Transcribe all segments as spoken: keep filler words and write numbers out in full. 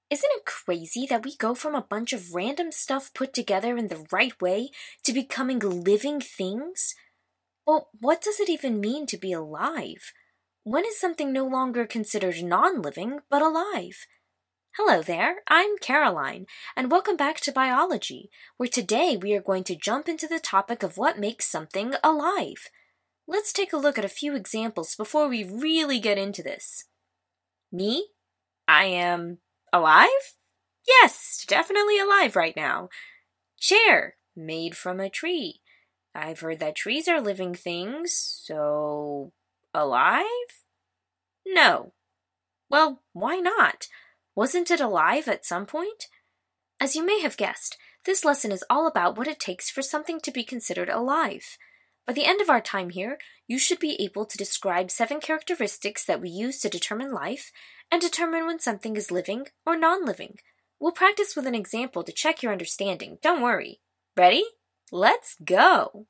Isn't it crazy that we go from a bunch of random stuff put together in the right way to becoming living things? Well, what does it even mean to be alive? When is something no longer considered non-living but alive? Hello there, I'm Caroline, and welcome back to Biology, where today we are going to jump into the topic of what makes something alive. Let's take a look at a few examples before we really get into this. Me? I am alive? Yes, definitely alive right now. Chair, made from a tree. I've heard that trees are living things, so alive? No. Well, why not? Wasn't it alive at some point? As you may have guessed, this lesson is all about what it takes for something to be considered alive. By the end of our time here, you should be able to describe seven characteristics that we use to determine life and determine when something is living or non-living. We'll practice with an example to check your understanding. Don't worry. Ready? Let's go!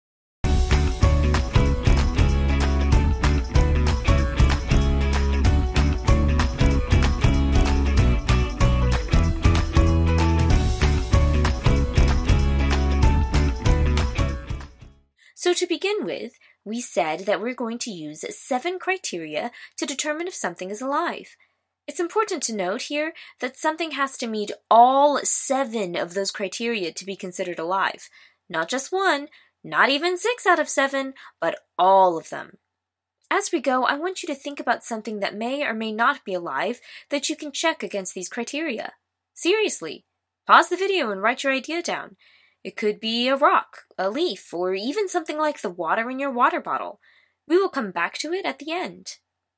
So to begin with, we said that we're going to use seven criteria to determine if something is alive. It's important to note here that something has to meet all seven of those criteria to be considered alive. Not just one, not even six out of seven, but all of them. As we go, I want you to think about something that may or may not be alive that you can check against these criteria. Seriously, pause the video and write your idea down. It could be a rock, a leaf, or even something like the water in your water bottle. We will come back to it at the end.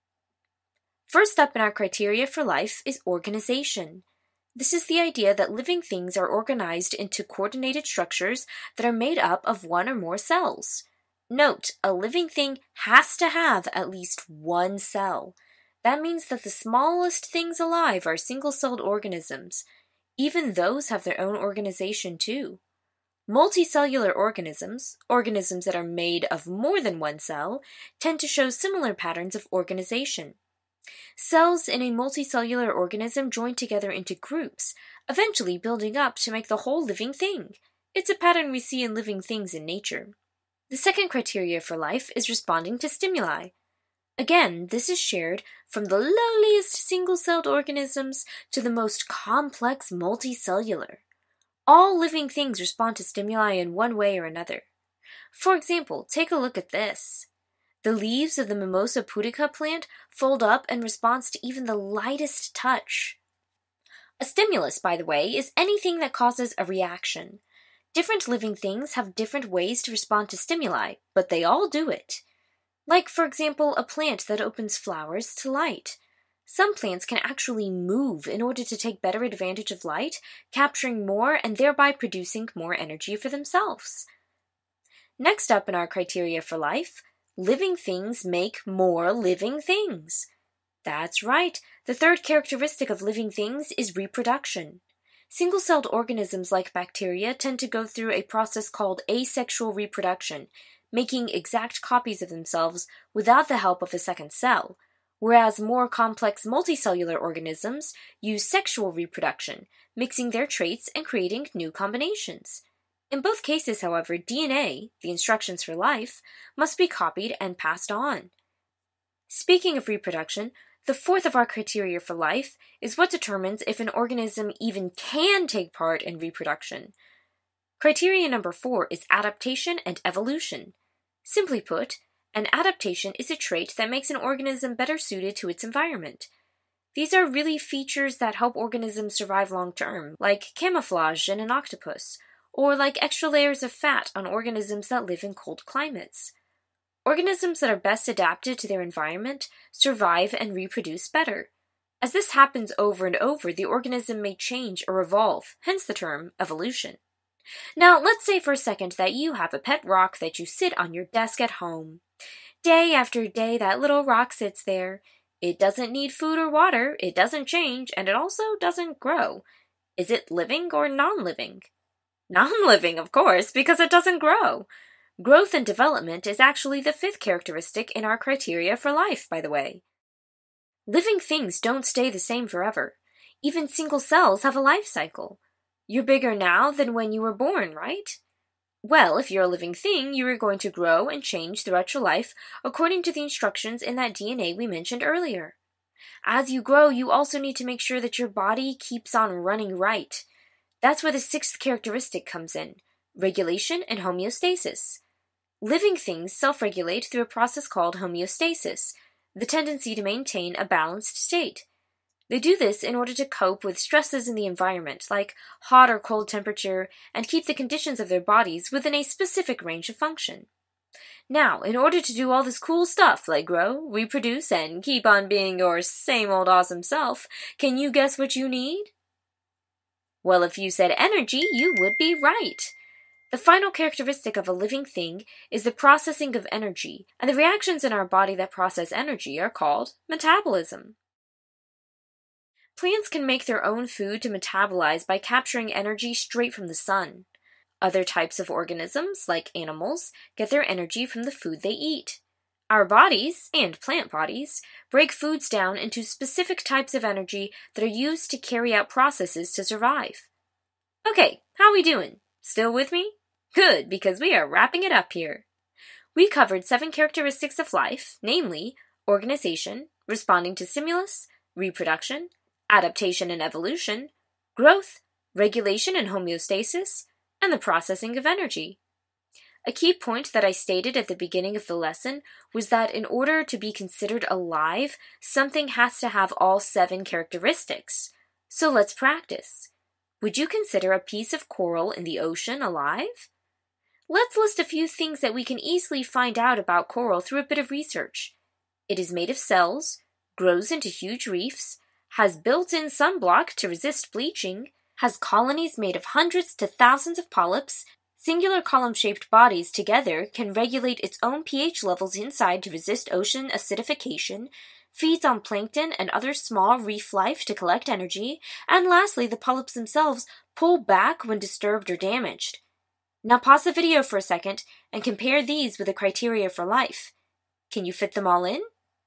First up in our criteria for life is organization. This is the idea that living things are organized into coordinated structures that are made up of one or more cells. Note, a living thing has to have at least one cell. That means that the smallest things alive are single-celled organisms. Even those have their own organization too. Multicellular organisms, organisms that are made of more than one cell, tend to show similar patterns of organization. Cells in a multicellular organism join together into groups, eventually building up to make the whole living thing. It's a pattern we see in living things in nature. The second criteria for life is responding to stimuli. Again, this is shared from the lowliest single-celled organisms to the most complex multicellular. All living things respond to stimuli in one way or another. For example, take a look at this. The leaves of the Mimosa pudica plant fold up in response to even the lightest touch. A stimulus, by the way, is anything that causes a reaction. Different living things have different ways to respond to stimuli, but they all do it. Like, for example, a plant that opens flowers to light. Some plants can actually move in order to take better advantage of light, capturing more and thereby producing more energy for themselves. Next up in our criteria for life, living things make more living things. That's right, the third characteristic of living things is reproduction. Single-celled organisms like bacteria tend to go through a process called asexual reproduction, making exact copies of themselves without the help of a second cell. Whereas more complex multicellular organisms use sexual reproduction, mixing their traits and creating new combinations. In both cases, however, D N A, the instructions for life, must be copied and passed on. Speaking of reproduction, the fourth of our criteria for life is what determines if an organism even can take part in reproduction. Criteria number four is adaptation and evolution. Simply put, an adaptation is a trait that makes an organism better suited to its environment. These are really features that help organisms survive long-term, like camouflage in an octopus, or like extra layers of fat on organisms that live in cold climates. Organisms that are best adapted to their environment survive and reproduce better. As this happens over and over, the organism may change or evolve, hence the term evolution. Now, let's say for a second that you have a pet rock that you sit on your desk at home. Day after day, that little rock sits there. It doesn't need food or water, it doesn't change, and it also doesn't grow. Is it living or non-living? Non-living, of course, because it doesn't grow. Growth and development is actually the fifth characteristic in our criteria for life, by the way. Living things don't stay the same forever. Even single cells have a life cycle. You're bigger now than when you were born, right? Well, if you're a living thing, you are going to grow and change throughout your life according to the instructions in that D N A we mentioned earlier. As you grow, you also need to make sure that your body keeps on running right. That's where the sixth characteristic comes in: regulation and homeostasis. Living things self-regulate through a process called homeostasis, the tendency to maintain a balanced state. They do this in order to cope with stresses in the environment, like hot or cold temperature, and keep the conditions of their bodies within a specific range of function. Now, in order to do all this cool stuff like grow, reproduce, and keep on being your same old awesome self, can you guess what you need? Well, if you said energy, you would be right. The final characteristic of a living thing is the processing of energy, and the reactions in our body that process energy are called metabolism. Plants can make their own food to metabolize by capturing energy straight from the sun. Other types of organisms, like animals, get their energy from the food they eat. Our bodies, and plant bodies, break foods down into specific types of energy that are used to carry out processes to survive. Okay, how we doing? Still with me? Good, because we are wrapping it up here. We covered seven characteristics of life, namely organization, responding to stimulus, reproduction, adaptation and evolution, growth, regulation and homeostasis, and the processing of energy. A key point that I stated at the beginning of the lesson was that in order to be considered alive, something has to have all seven characteristics. So let's practice. Would you consider a piece of coral in the ocean alive? Let's list a few things that we can easily find out about coral through a bit of research. It is made of cells, grows into huge reefs, has built-in sunblock to resist bleaching, has colonies made of hundreds to thousands of polyps, singular column-shaped bodies together can regulate its own pH levels inside to resist ocean acidification, feeds on plankton and other small reef life to collect energy, and lastly, the polyps themselves pull back when disturbed or damaged. Now pause the video for a second and compare these with the criteria for life. Can you fit them all in?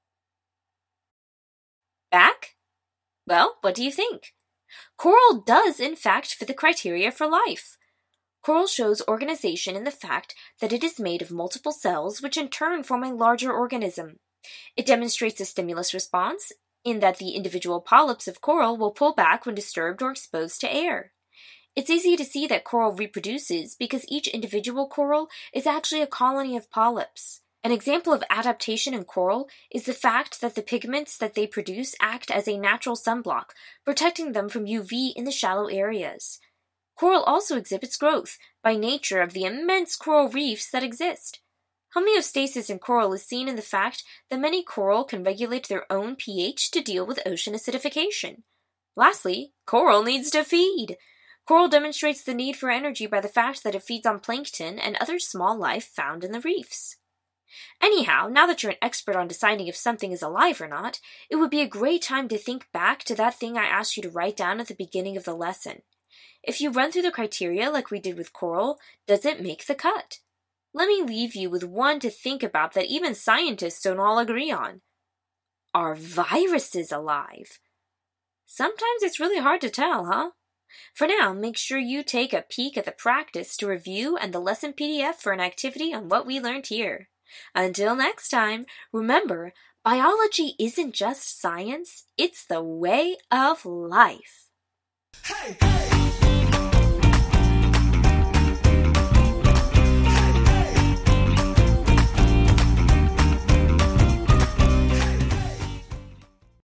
Back? Well, what do you think? Coral does, in fact, fit the criteria for life. Coral shows organization in the fact that it is made of multiple cells which in turn form a larger organism. It demonstrates a stimulus response in that the individual polyps of coral will pull back when disturbed or exposed to air. It's easy to see that coral reproduces because each individual coral is actually a colony of polyps. An example of adaptation in coral is the fact that the pigments that they produce act as a natural sunblock, protecting them from U V in the shallow areas. Coral also exhibits growth by nature of the immense coral reefs that exist. Homeostasis in coral is seen in the fact that many coral can regulate their own pH to deal with ocean acidification. Lastly, coral needs to feed. Coral demonstrates the need for energy by the fact that it feeds on plankton and other small life found in the reefs. Anyhow, now that you're an expert on deciding if something is alive or not, it would be a great time to think back to that thing I asked you to write down at the beginning of the lesson. If you run through the criteria like we did with coral, does it make the cut? Let me leave you with one to think about that even scientists don't all agree on. Are viruses alive? Sometimes it's really hard to tell, huh? For now, make sure you take a peek at the practice to review and the lesson P D F for an activity on what we learned here. Until next time, remember, biology isn't just science, it's the way of life. Hey, hey.